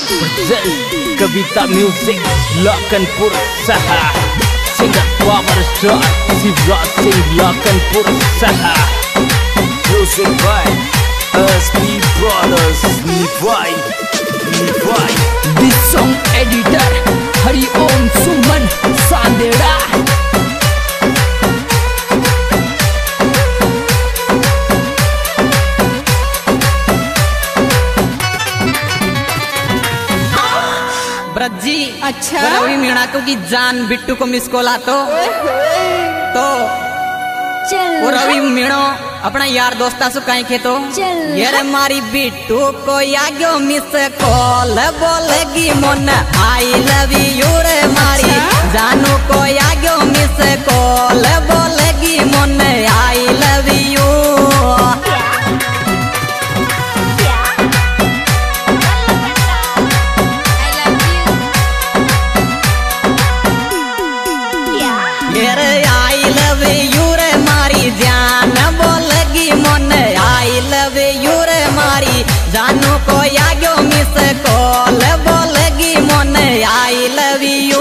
present Kavita Music Lakanpur Saha Singer Power Star Sivra Singh Lakanpur Saha Music by SP Brothers Nivai This song editor Hari Om Suman Sandera Braji अच्छा रवि मीणा को की जान बिट्टू को miss call आतो तो वो रवि मीणो अपना यार दोस्ता सु कहीं खे तो यार मारी बिट्टू को याग्यो मिस कॉल बोलेगी मन आई लव यू रे मारी जानू को याग्यो मिस कॉल बोलेगी मन आई लव यू जानू को याग्यो मिस कॉल बोलेगी मन आई लव यू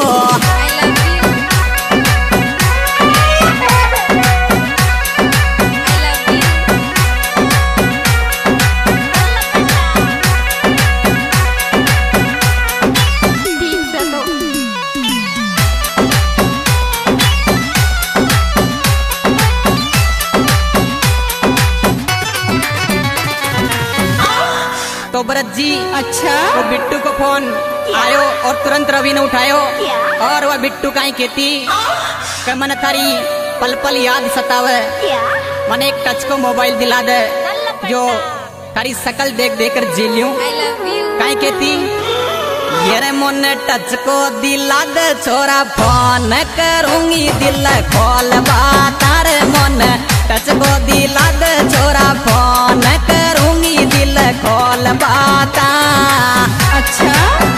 तो भरत जी अच्छा वो बिट्टू को फोन आयो और तुरंत रवि ने उठायो और वह बिट्टू कहीं कहती कि मन थारी पल पल याद सतावे मन एक टच को मोबाइल दिला दे जो थारी शकल देख देख कर जी लियूं कहीं कहती ये मन टच को दिला दे छोरा फोन करूंगी दिल खोल बातार मन टच को दिला दे छोरा फोन करूंगी दिल खोल बाता अच्छा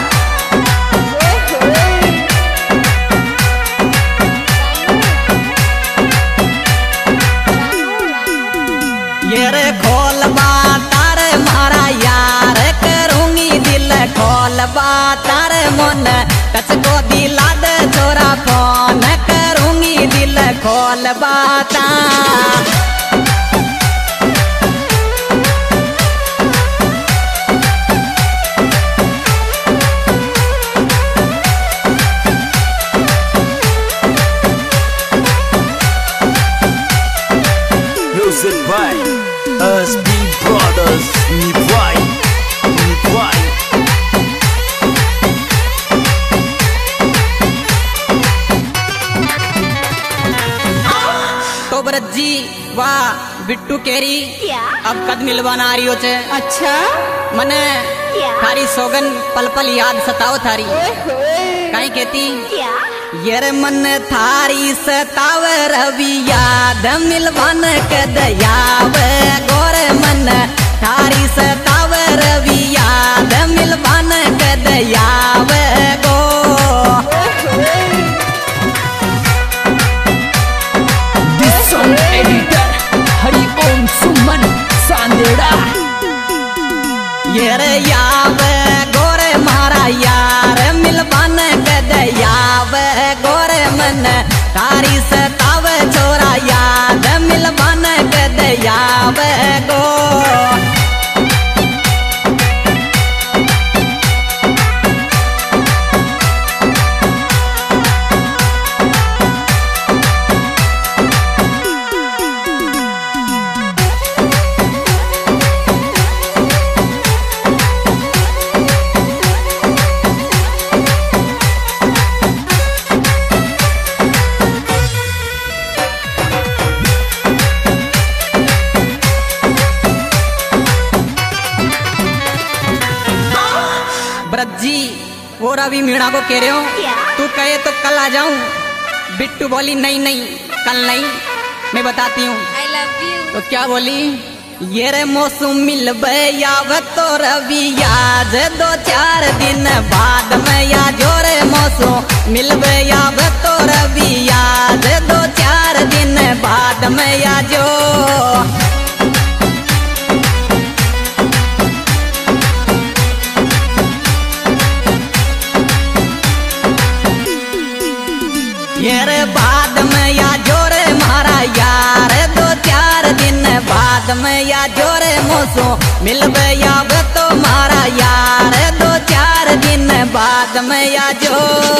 ये रे खोल बातार मारा यार करूंगी दिल खोल बातार मन टच को दिला दे छोरा फोन करूंगी दिल खोल बाता Music by SP Brothers Nivai तो भरत जी वाह बिट्टू केरी अब कद मिलवाना आ रही हो चे अच्छा मने थारी सोगन पल पल याद सताओ थारी कहीं कहती ये मन थारी सताव रवि याद मिलवान के दयाव गोर मन थारी सताव रवि याद मिलवान के दयाव गो This song editor Hari Om Suman Sandera ये याव गोर मारा यार मिलवान के दयाव गोर मन तारी सताव छोरा याद मिलवान के दयाव गो ब्रजी वो रवि मीणा को कह रहे हो तू कहे तो कल आ जाऊं बिट्टू बोली नहीं नहीं कल नहीं मैं बताती हूँ तो क्या बोली ये रे मौसम मिल याव तो रवि याद 2-4 दिन बाद में या जोरे मौसम मिल याव तो रवि याद 2-4 दिन बाद में या जो में या जोरे मोसो मिलबे याब तो मारा यार 2-4 दिन बाद में या जो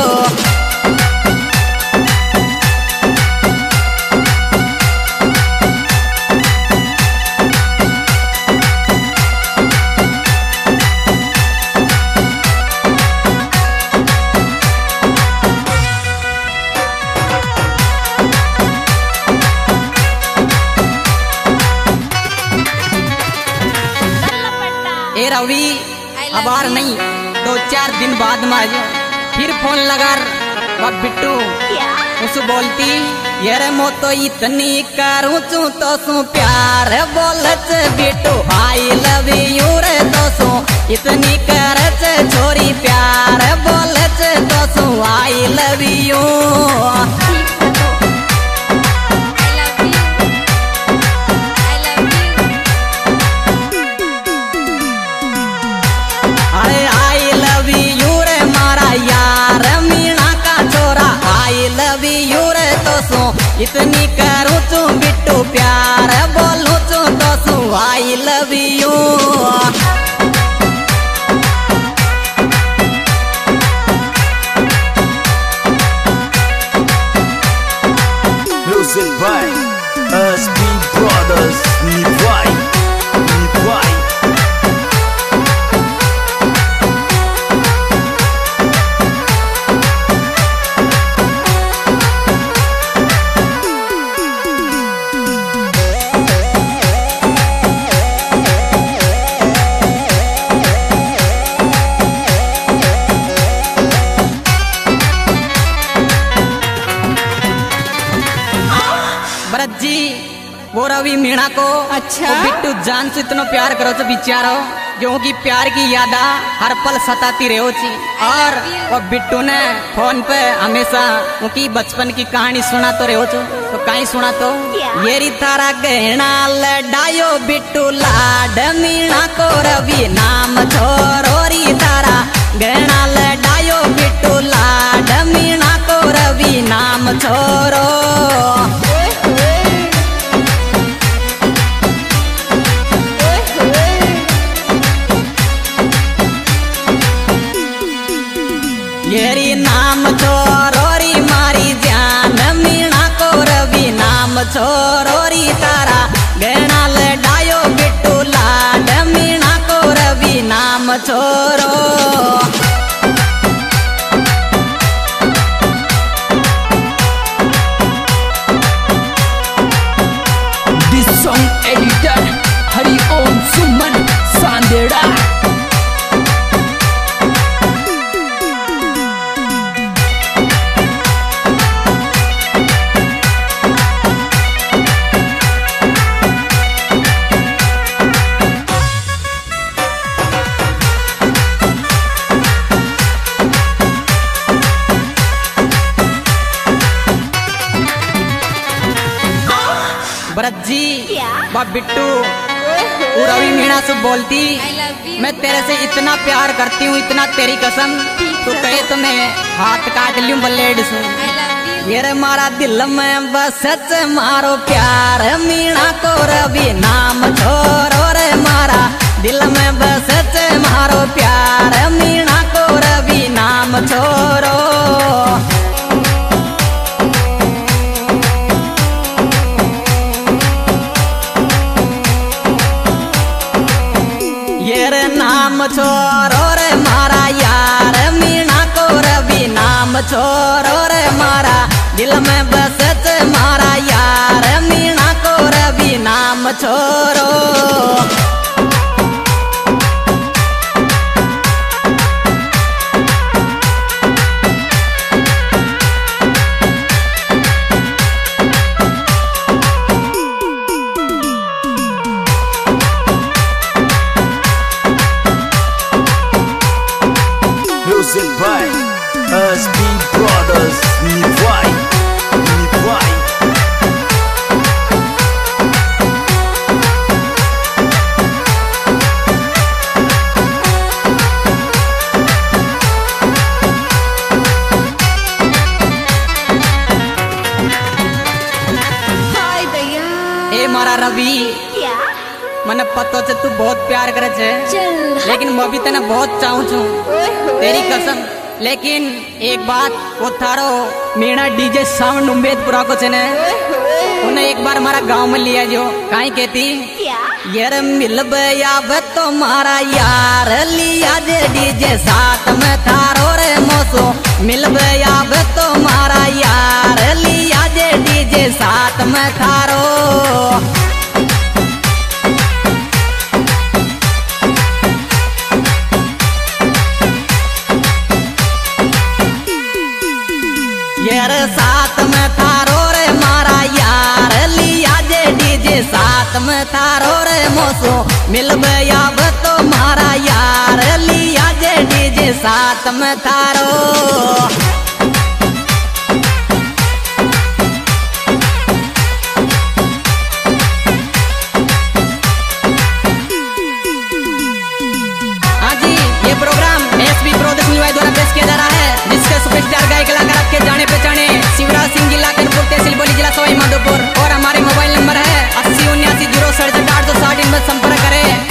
ए रवि अबार नहीं 2-4 दिन बाद में आज फिर फोन लगा वह बिट्टू उस बोलती यार मो तो इतनी करूँ तो सू प्यार बोलच बिट्टू आई लव यू रे तो सू इतनी करच छोरी प्यार बोलच तो सू आई लव यू। इतनी करूँ तू बिट्टू प्यार बोलूँ तू तो सू I love you. Music by SB Brothers. Nivai. Bharat ji वो रवि मीणा को अच्छा वो बिट्टू जान से इतना प्यार करो तो बिचारो क्योंकि प्यार की यादा हर पल सताती रहो ची और वो बिट्टू ने फोन पे हमेशा उनकी बचपन की कहानी सुना तो रहो तो कहीं सुना तो ये तारा गहना लडायो बिट्टू लाड मीणा को रवि नाम छोरो री तारा गहना लडायो बिट्टू लाड मीणा को रवि नाम छोरो। येरी नाम छोरोरी मारी जान मीणा को रवि नाम छोरोरी तारा गहना लडायो बिट्टू लाड मीणा को रवि नाम छोरो। This song editor Hari Om Suman Sandera। Bharat ji वह बिट्टू रवि मीणा से बोलती मैं तेरे से इतना प्यार करती हूँ इतना तेरी कसम तू कहे तो मैं हाथ काट लूं ब्लेड से। ये मारा दिल में बसच मारो प्यार मीणा को रवि नाम छोरो रे मारा दिल में बसच मारो प्यार मीणा को रवि नाम छोरो। नाम छोरो रे मारा यार मीणा को रवि नाम छोरो रे मारा दिल में बसच मारा यार मीणा को रवि नाम छोरो। Music by SB Brothers. Nivai. ए मारा रवि मन पतो छे तू बहुत प्यार करे छे, लेकिन मैं भी तने बहुत चाहूं छू तेरी कसम। लेकिन एक बात, वो थारो मीणा डीजे साउंड उम्मेदपुरा को छे ने, उन्हें एक बार हमारा गांव में लिया जो काई कहती यार मिलबे आवे तो मारा यार लिया जे डीजे साथ में थारो रे मोसो, मिलबे आवे तो मारा यार लिया जे डीजे साथ में थारो। यार साथ में थारो रे मारा यार लिया जे डीजे साथ में थारो रे मोसो, मिलबे आवे तो मारा यार लिया जे डीजे साथ में थारो। हाँ जी, ये प्रोग्राम एसबी प्रोडक्शन निवाई द्वारा पेश किया जा रहा है, जिसके सुपरस्टार गायक कलाकार के जाने पहचाने शिवराज सिंह जिला कनपुर तहसील बोली जिला सवाई माधोपुर। और हमारे मोबाइल नंबर है 8079067860 इन पर संपर्क करें।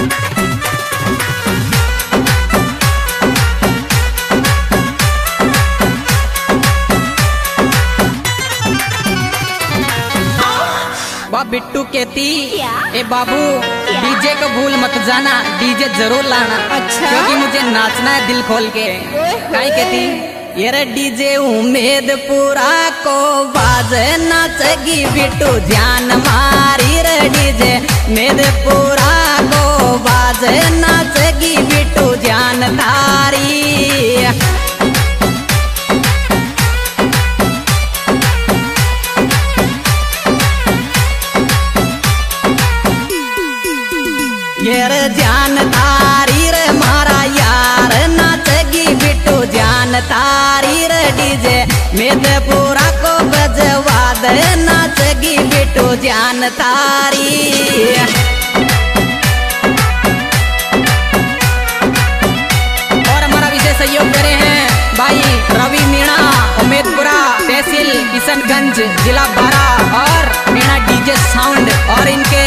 वाह बिट्टू कहती ए बाबू डीजे को भूल मत जाना, डीजे जरूर लाना। अच्छा। क्योंकि मुझे नाचना है दिल खोल के। काई कहती ये डीजे उम्मेदपुरा को बाजे नाचेगी बिट्टू जान मारी रे, डीजे उम्मेदपुरा को बाजे नाचेगी बिट्टू जान तारी। यार जान तारी रे मारा यार नाचेगी बिट्टू जान तारी रे, डीजे मेदपुरा को बजवा दे नाचेगी बिट्टू जान तारी। और हमारा विशेष सहयोग करे हैं भाई रवि मीणा उम्मेदपुरा तहसील किशनगंज जिला बारा, और मीणा डीजे साउंड, और इनके